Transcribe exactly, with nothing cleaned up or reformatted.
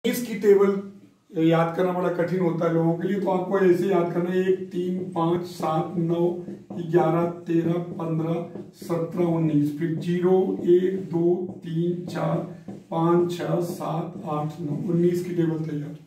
इसकी टेबल याद करना बड़ा कठिन होता है लोगों के लिए, तो आपको ऐसे याद करना है एक तीन पाँच सात नौ ग्यारह तेरह पंद्रह सत्रह उन्नीस, फिर जीरो एक दो तीन चार पाँच छः सात आठ नौ, उन्नीस की टेबल तैयार।